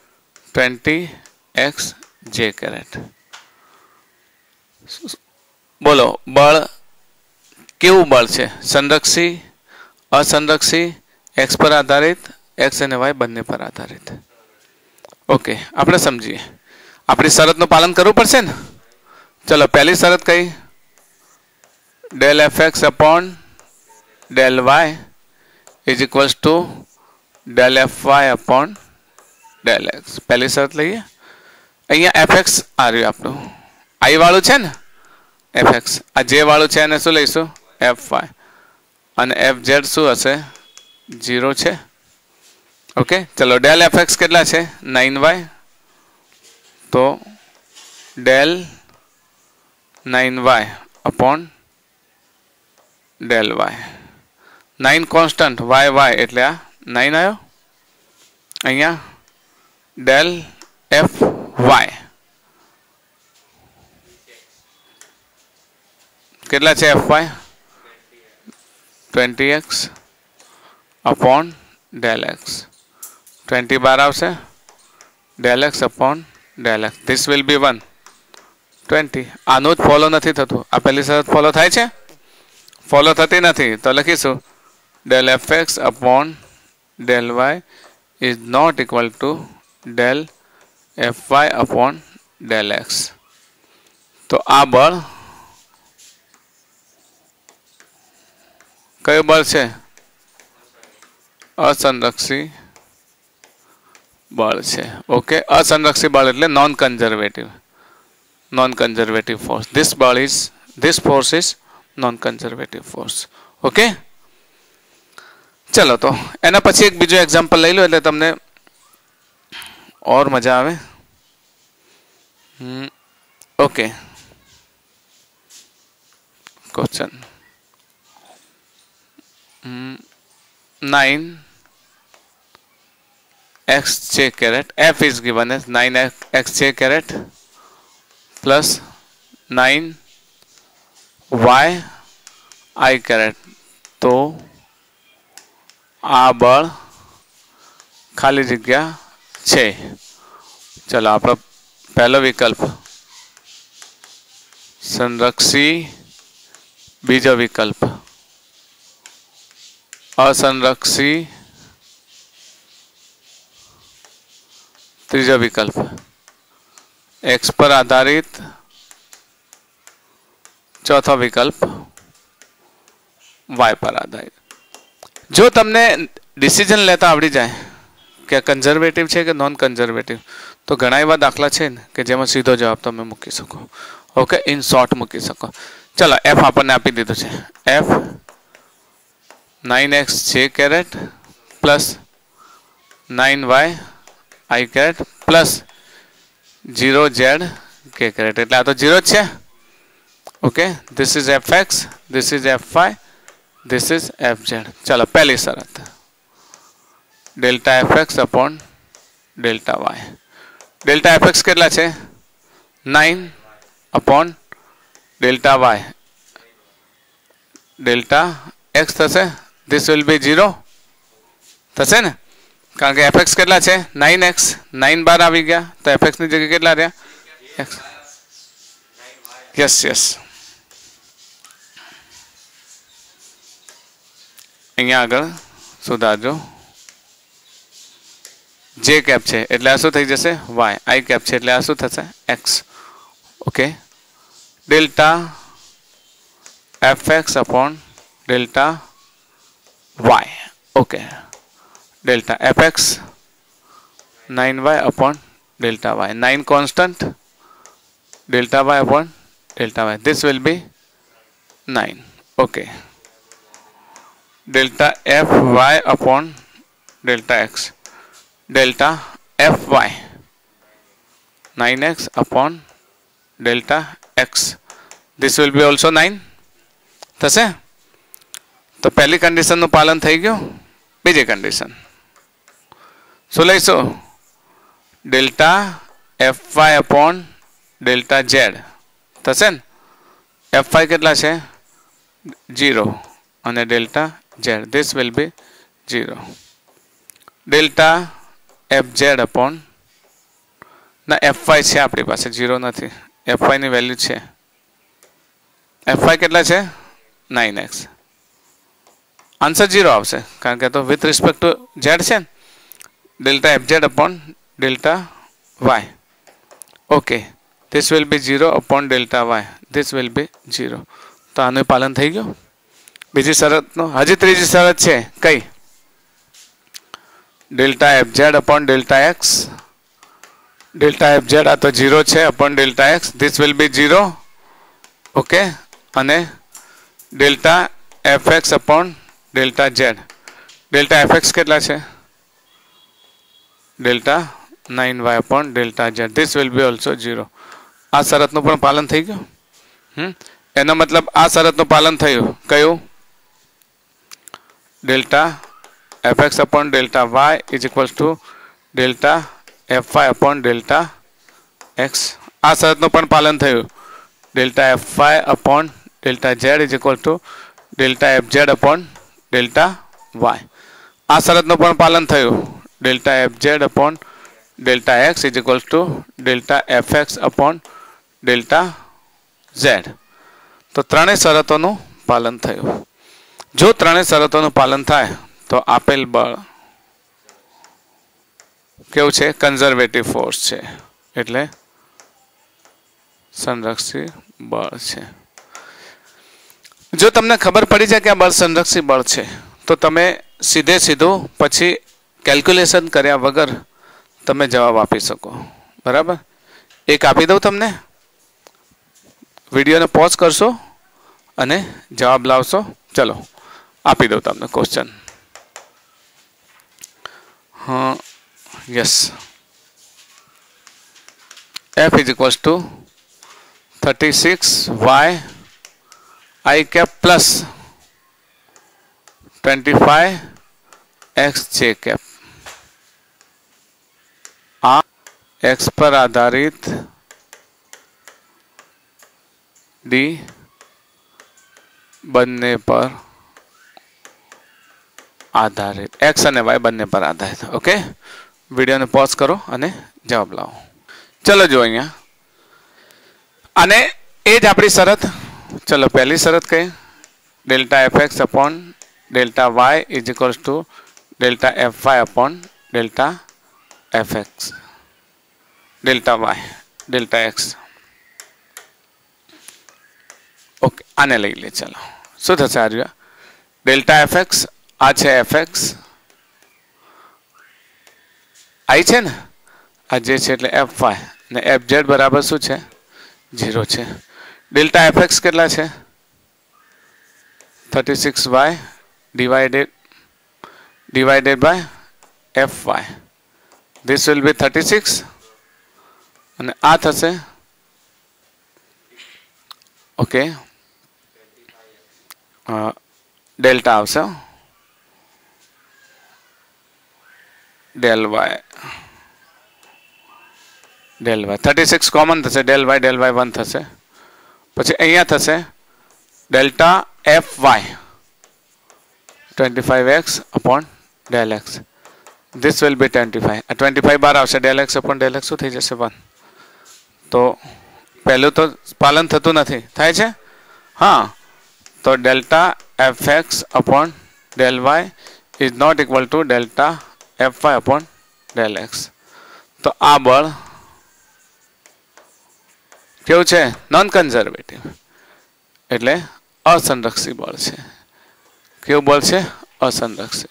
twenty x j caret. બોલો બળ કેવું બળ છે? સંરક્ષી, અસંરક્ષી, એક્સ પર આધારિત, એક્સ અને વાય બંને પર આધારિત. ઓકે, આપણે સમજીએ. આપણી શરતનું પાલન કરવું પડશે ને. ચલો પહેલી શરત કઈ? Del f x upon del y is equals to del f y upon del x. પહેલી શરત લઈએ. અહીંયા એફ એક્સ આ રહ્યું આપણું, આઈ વાળું છે ને એફ એક્સ, આ જે વાળું છે એને શું લઈશું? F y. અને એફ ઝેડ શું હશે? ઝીરો છે. ઓકે, ચલો ડેલ એફ એક્સ કેટલા છે? Nine y. તો del nine y upon del y. Nine constant, y y એટલે આ નાઇન આવ્યો. અહીંયા ડેલ એફ વાય કેટલા છે? F y twenty x upon del x. Twenty બાર આવશે. Del x upon del x. This will be one twenty. આનું જ ફોલો નથી થતું. આ પહેલી શરત ફોલો થાય છે? ફોલો થતી નથી. તો લખીશું del f x upon del y is not equal to del f y upon del x. તો આ બળ કયું બળ છે? અસંરક્ષી બળ છે. ઓકે, અસંરક્ષી બળ એટલે non conservative, non conservative force. This બળ is this force is non conservative force. Okay, ચલો તો એના પછી એક બીજો એક્ઝામ્પલ લઈ લો એટલે તમને ઓર મજા આવે. Okay, question nine x j caret, f is given as nine x j caret plus nine y I caret. તો આ બળ ખાલી જગ્યા છે. ચલો આપણો પહેલો વિકલ્પ સંરક્ષી, બીજો વિકલ્પ असंरक्षी, ત્રીજો વિકલ્પ एक्स पर आधारित, चौथो विकल्प वाय पर आधारित. जो तमने डिसिजन लेता आवड़ी जाए कि कंजर्वेटिव है कि नॉन कंजर्वेटिव तो घणा एवा दाखला है कि जेमां सीधो जवाब तमे मूकी सको. ओके, इन शॉर्ट मूकी सको. चलो एफ आपने आपी दीधो छे. F nine x j caret plus nine y i caret plus zero z k caret एटले आ तो जीरो ज छे. Okay, this is f x, this is f y, this is f z. चलो पहली शरत delta f x upon delta y. Delta f x केटला छे? Nine upon delta y. Delta x थशे, दिस विल बी जीरो थशे ने, कारण के एफ एक्स केटला छे? Nine x. नाइन बार आवी गया तो एफ एक्स नी जगह केटला रह्या? एक्स. यस यस, अहींया आगळ सुधारजो. जे कैप छे एटले आ शुं थई जशे? वाय. आई कैप छे एटले आ शुं थशे? X. Okay, delta f x upon delta y. Okay, delta f x nine y upon delta y. Nine constant, delta y upon delta y. This will be nine. Okay, delta f y upon delta x. Delta f y nine x upon delta x. This will be also nine थशे. तो पहली condition नु पालन थई गयो. बीजी condition शू लईशो? Delta f y upon delta Z थशे ने. एफ वाय केटला छे? जीरो અને delta z. This will be zero. Delta f z upon ना एफ वाय छे आपणी पासे, जीरो नथी. एफ वाय नी वेल्यू छे એફ વાય કેટલા છે નાઇન એક્સ. આન્સર ઝીરો આવશે કારણ કે તો વિથ રિસ્પેક્ટ ટુ ઝેડ છે ને delta f z upon delta y. Okay this will be zero upon delta y. This will be zero. તો આનું પાલન થઈ ગયું. બીજી શરતનો હજી ત્રીજી શરત છે કઈ? Delta f z upon delta x. Delta f z આ તો ઝીરો છે upon delta x. This will be zero. Okay અને delta f x upon delta z. Delta f x કેટલા છે? Delta nine y upon delta z. This will be also zero. આ શરતનું પણ પાલન થઈ ગયું. હમ એનો મતલબ આ શરતનું પાલન થયું કયું? Delta f x upon delta y is equals to delta f y upon delta x. આ શરતનું પણ પાલન થયું. Delta f y upon delta z is equal to delta f z upon delta y. આ શરતનું પણ પાલન થયું. Delta f z upon delta x is equal to delta f x upon delta z. તો ત્રણેય શરતોનું પાલન થયું. જો ત્રણેય શરતોનું પાલન થાય તો આપેલ બળ કેવું છે? કન્ઝર્વેટિવ ફોર્સ છે એટલે સંરક્ષી બળ છે. જો તમને ખબર પડી જાય કે આ બળ સંરક્ષી બળ છે તો તમે સીધે સીધું પછી કેલ્ક્યુલેશન કર્યા વગર તમે જવાબ આપી શકો. બરાબર? એક આપી દઉં તમને. વિડીયોને પોઝ કરશો અને જવાબ લાવશો. ચલો આપી દઉં તમને ક્વેશ્ચન. હા yes. F is equals to thirty six y i cap plus twenty five x j cap. આ એક્સ પર આધારિત ડી બંને પર આધારિત એક્સ અને વાય બંને પર આધારિત. ઓકે વિડીયોને પોઝ કરો અને જવાબ લાવો. ચલો જો અહીંયા અને એ જ આપણી શરત. ચલો પહેલી શરત કઈ? Delta f x upon delta y is equals to delta f y upon delta f x delta y delta x. Okay આને લઈ લે. ચાલો શું થશે? આ રહ્યું ડેલ્ટા એફ એક્સ. આ છે એફ એક્સ. આઈ છે ને આ જે છે એટલે એફ વાય ને એફ ઝેડ બરાબર શું છે? ઝીરો છે. ડેલ્ટા એફ એક્સ કેટલા છે? Thirty six y divided divided by f y. This will be thirty six અને આ થશે ઓકે ડેલ્ટા આવશે del y del y thirty six common થશે. Del y del y one થશે. પછી અહીંયા થશે delta f y twenty five x upon del x. This will be twenty five. આ ટ્વેન્ટી ફાઈવ બાર આવશે. Del x upon del x શું થઈ જશે? વન. તો પહેલું તો પાલન થતું નથી. થાય છે? હા. તો delta f x upon del y is not equal to delta f y upon del x. તો આ બળ કેવું છે? નોન કન્ઝર્વેટિવ એટલે અસંરક્ષી બળ છે. કેવું બળ છે? અસંરક્ષી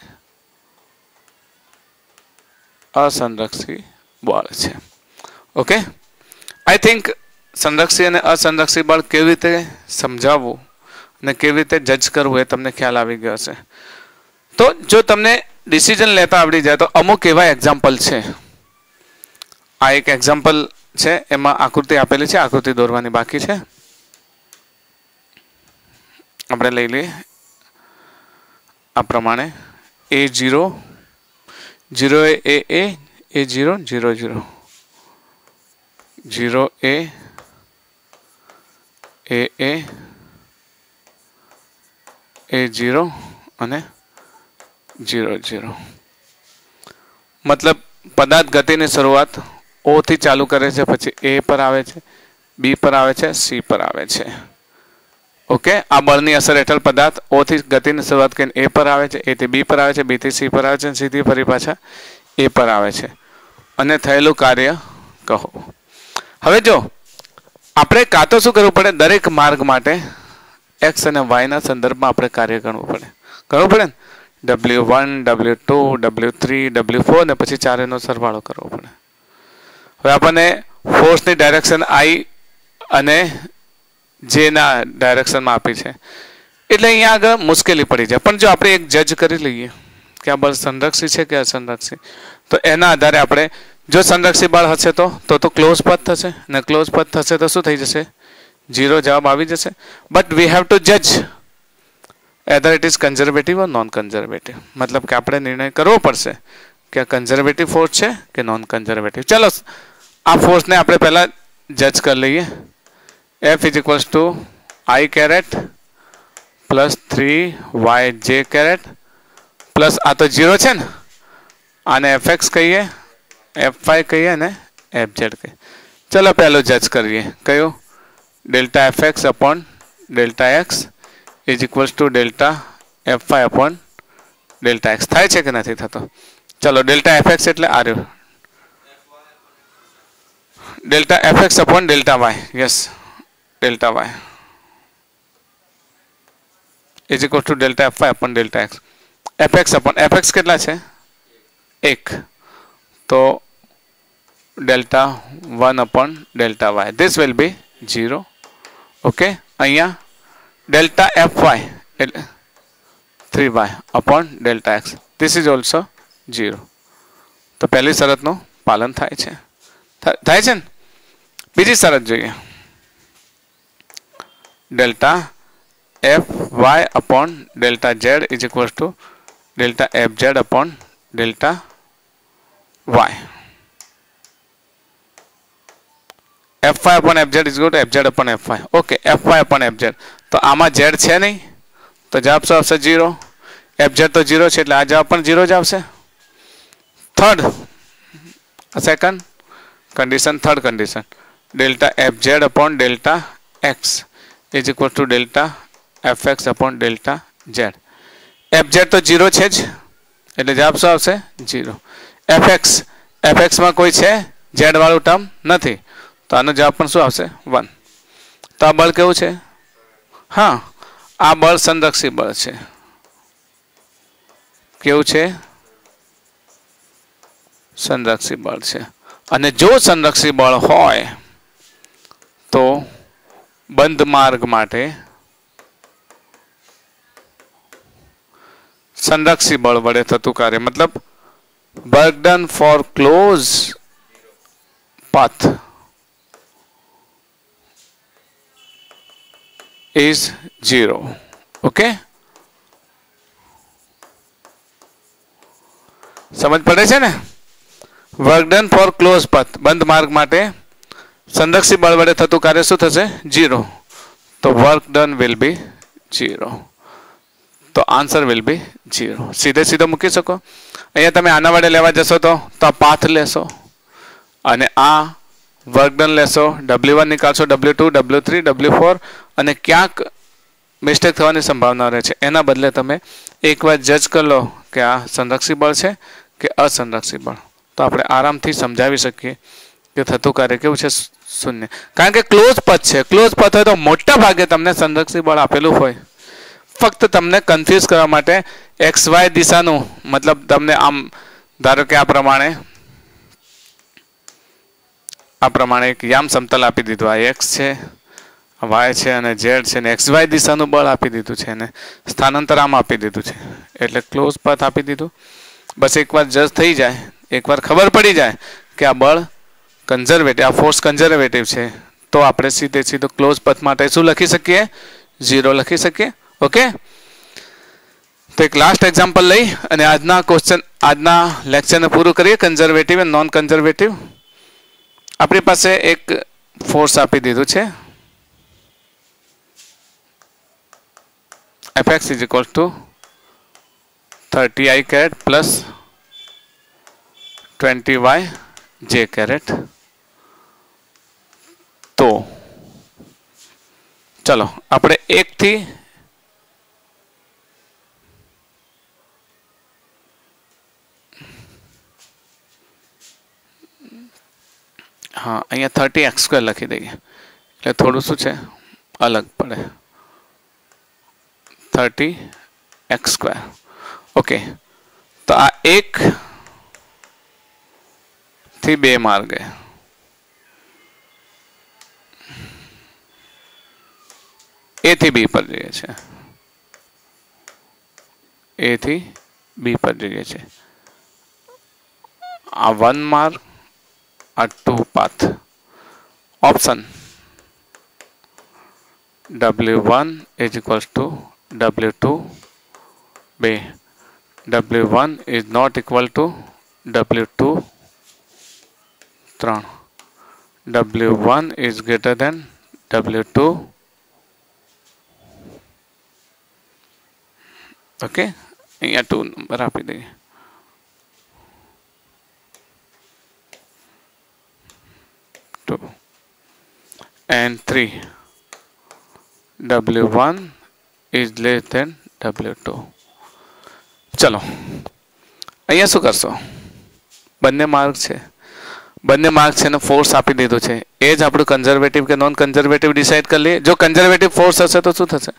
અસંરક્ષી બળ છે. ઓકે આઈ થિંક સંરક્ષી અને અસંરક્ષી બળ કેવી રીતે સમજાવવું અને કેવી રીતે જજ કરવું એ તમને ખ્યાલ આવી ગયો હશે. તો જો તમને ડિસિઝન લેતા આવડી જાય તો અમુક એવા એક્ઝામ્પલ છે. આ એક એક્ઝામ્પલ છે. એમાં આકૃતિ આપેલી છે. આકૃતિ દોરવાની બાકી છે. આપણે લઈ લઈએ આ પ્રમાણે. એ જીરો જીરો એ એ એ જીરો જીરો જીરો જીરો એ એ એ એ જીરો અને જીરો જીરો. મતલબ પદાર્થ ગતિની શરૂઆત ઓ થી ચાલુ કરે છે, પછી એ પર આવે છે, બી પર આવે છે, સી પર આવે છે. ઓકે, આ બળની અસર હેઠળ પદાર્થ ઓ થી ગતિની શરૂઆત કરીને એ પર આવે છે, એ થી બી પર આવે છે, બી થી સી પર આવે છે અને સી થી ફરી પાછા એ પર આવે છે અને થયેલું કાર્ય કહો. હવે જો આપણે કાં તો શું કરવું પડે, દરેક માર્ગ માટે એક્સ અને વાયના સંદર્ભમાં આપણે કાર્ય ગણવું પડે. કરવું પડે ને, W one, W two, W three, W four ને પછી ચારેનો સરવાળો કરવો પડે. હવે આપણને ફોર્સની ડાયરેક્શન આઈ અને જેના ડાયરેક્શનમાં આપી છે એટલે અહીંયા આગળ મુશ્કેલી પડી જાય. પણ જો આપણે એક જજ કરી લઈએ કે આ બળ સંરક્ષી છે કે અસંરક્ષી, તો એના આધારે આપણે જો સંરક્ષી બળ હશે તો તો તો ક્લોઝ પથ થશે ને ક્લોઝ પથ થશે તો શું થઈ જશે, ઝીરો જવાબ આવી જશે. બટ વી હેવ ટુ જજ either it is conservative or non conservative. મતલબ કે આપણે નિર્ણય કરવો પડશે કે આ કન્ઝર્વેટિવ ફોર્સ છે કે નોન કન્ઝર્વેટિવ. ચલો આ ફોર્સને આપણે પહેલાં જજ કરી લઈએ. F is equals to I caret plus three y j caret plus આ તો ઝીરો છે ને, આને fx કહીએ, fy કહીએ અને fz કહીએ. ચલો પહેલું જજ કરીએ, કયું, delta fx upon delta x is equals to delta fy upon delta x. થાય છે કે નથી થતો? ચલો ડેલ્ટા fx એટલે આ રહ્યું, delta fx upon delta y, yes delta y is equal to delta f y upon delta x. F x upon f x કેટલા છે, એક, તો delta one upon delta y, this will be zero. Okay, અહીંયા delta f y એટલે three y upon delta x, this is also zero. તો પહેલી શરતનું પાલન થાય છે, થાય છે ને. બીજી શરત જોઈએ, delta f y upon delta z is equal to delta f z upon delta y. F y upon f z is equal to f z upon f y. Okay, f y upon f z तो आमा z है नहीं तो जवाब शू आवशे, zero. F z तो zero है એટલે આ જવાબ પણ जीरो જ આવશે. Third second condition, third condition, delta f z upon delta x is equal to delta f x upon delta z. F z तो जीरो है ज એટલે જવાબ શું આવશે, zero. F x f x में कोई है जेड वाળું टर्म નથી તો આનો જવાબ પણ શું આવશે, वन. તો આ બળ કેવું છે, હા આ બળ સંરક્ષી બળ છે. કેવું છે, સંરક્ષી બળ છે. અને જો સંરક્ષી બળ હોય તો બંધ માર્ગ માટે संरक्षी बल वडे थतुं कार्य, मतलब work done for close path is zero. Okay, समझ पड़े छे ने. Work done for close path, बंद मार्ग माटे संरक्षी बल वडे थतुं कार्य शुं थशे, जीरो. तो work done will be zero. तो आंसर विल बी जीरो. सीधे सीधो मूकी सको. अहींया तमे आना वडे लेवा जशो तो तो पाथ लेशो अने आ वर्क डन लेशो, डब्ल्यू वन निकाळशो, W two, W three, W four अने क्यांक मिस्टेक थवानी संभावना रहे छे. एना बदले तमे एक बार जज कर लो कि आ संरक्षी बळ छे कि असंरक्षी बळ, तो आपणे आरामथी समजावी सकीए कि थतुं कार्य केवुं छे, शून्य. कारण के क्लोज पथ छे, क्लोज पथ होय तो मोटा भागे तमने संरक्षी बळ आपेલું હોય. फक्त तमने कन्फ्यूज करवा माटे एक्स वाय दिशाનું, मतलब तमने आम धारो के आ प्रमाणे आ प्रमाणे एक याम समतल आपी दीधुं, आ एक्स छे, वाय छे अने जेड छे ने एक्स वाय दिशाનું बळ आपी दीधुं छे ने स्थानांतर आम आपी दीधुं छे એટલે क्लोज पथ आपी दीधुं. बस एक बार जज थई जाए, एक बार खबर पड़ी जाए कि आ बळ कन्जर्वेटिव, आ फोर्स कन्जर्वेटिव छे तो आपणे सीधे सीधो क्लोज पथ माटे शुं लखी सकीए, जीरो लखी सकीए. ओके, तो एक लास्ट एग्जाम्पल लई अने आजना क्वेश्चन आजना लेक्चर ने पूરું કરીએ. કન્ઝર્વેટિવ અને નોન કન્ઝર્વેટિવ. આપણી પાસે એક ફોર્સ આપી દીધું છે, fx is equal to thirty I caret plus twenty y j caret. तो चलो આપણે એક થી हाँ अँ थर्टी एक्स स्क्वेर लखी दईए એટલે થોડું શું છે અલગ પડે थर्टी एक्स स्क्वेर ओके तो आ एक थी बे मार्ग ए थी बी पर जઈએ છે ए थी बी पर जઈએ છે आ वन मार्ग आ two path option W one is equals to W two बे W one is not equal to W two त्रण W one is greater than W two okay अँ टू नंबर आपी दी two and three W one is less than W two चलो अँ शू करशो बने mark है बने मार्क है फोर्स आपी दीधो है एज आप कंजर्वेटिव के नॉन कंजर्वेटिव डिसाइड कर लिए जो कंजर्वेटिव फोर्स हे तो शू थे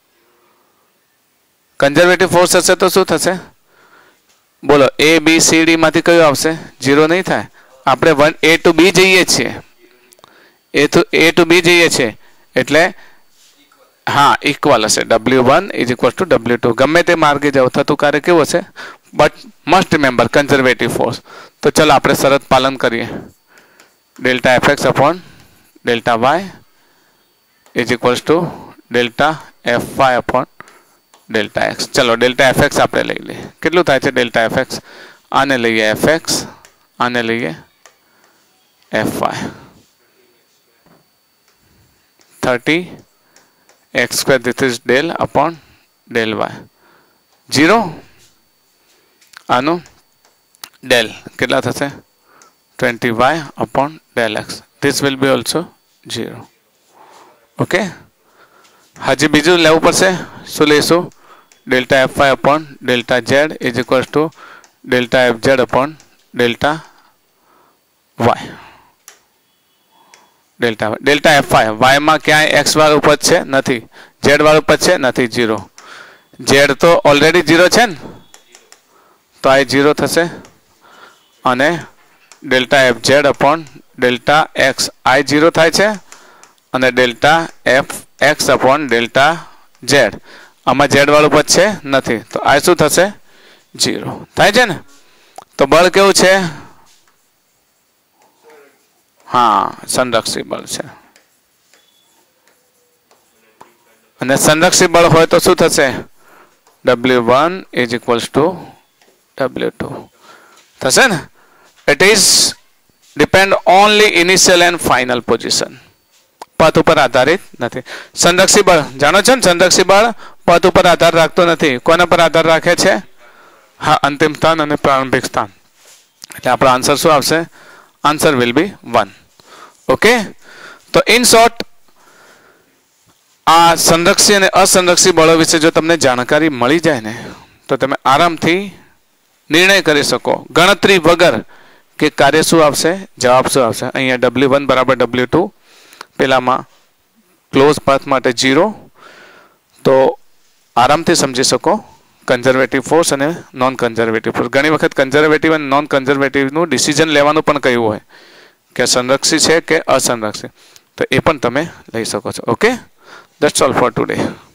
कंजर्वेटिव फोर्स हे तो शू थे बोलो ए बी सी डी में क्यों आवशे जीरो नहीं थाय आपणे वन ए टू बी जईए छीए A to A to B जईए छीए एटले हाँ इक्वल हे W one is equal to W two गमे ते मार्गे जाओ थतुं कार्य केवुं हशे but must remember conservative force तो चलो आप शरत पालन करिए delta f x upon delta y is equal to delta f y upon delta x चलो डेल्टा एफ एक्स आप लई लीए केटलुं थाय छे डेल्टा एफ एक्स आने लीए एफ एक्स आने लीए f y thirty x square this is del upon del y zero आनु डेल कितना थशे twenty y upon del x this will be also zero okay हजी बीजू लेवू पड़शे शू लईशुं delta f y upon delta z is equal to delta f z upon delta y delta delta f y y में क्या x वाळुं पद छे नथी जेड वाळुं पद छे नथी जीरो जेड तो ऑलरेडी जीरो छे ने तो आ जीरो थशे अने delta f z upon delta x आई जीरो थाय छे अने delta f x upon delta z आमां जेड वाळुं पद छे नथी तो आ शुं थशे जीरो थाय छे ने तो बळ केवुं छे हाँ संरक्षी बल है अने संरक्षी बल हो तो शू थशे W one is equals to W two थशे ने it is depend only initial and final position पथ पर आधारित नहीं संरक्षी बल जानो छो संरक्षी बल पथ पर आधार राखतो नहीं कोना पर आधार राखे छे हाँ अंतिम स्थान और प्रारंभिक स्थान एटले आपणो आंसर शू आवशे answer will be one okay तो इन शॉर्ट आ संरक्षी और असंरक्षी बलों विषे जो तमने जानकारी मळी जाए ने तो तमे आराम थी निर्णय करी सको गणतरी वगर के कार्य शू आवशे जवाब शू आवशे अहींया डब्ल्यू वन बराबर डब्ल्यू टू पेला में क्लोज पाथ माटे जीरो तो आराम थी समझी सको कंजर्वेटिव फोर्स और नॉन कंजर्वेटिव फोर्स घनी वखत कंजर्वेटिव और नॉन कंजर्वेटिव नु डिसिजन लेवानुं पण कह्युं होय के संरक्षी है के असंरक्षी तो ये पण तमे लई सको छो okay that's all for today.